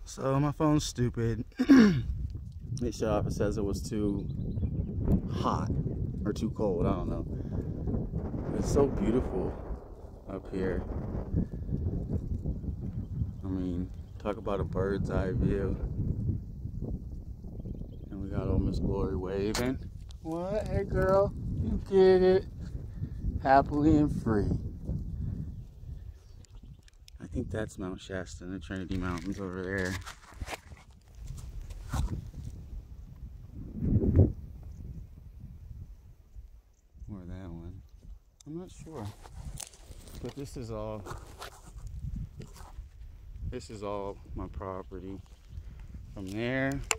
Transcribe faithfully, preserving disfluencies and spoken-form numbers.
So my phone's stupid. It shut off. It says it was too hot or too cold. I don't know. It's so beautiful up here. I mean, talk about a bird's eye view. And we got old Miss Glory waving. What? Hey girl, you get it. Happily and free. I think that's Mount Shasta and the Trinity Mountains over there. Or that one. I'm not sure. But this is all this is all my property. From there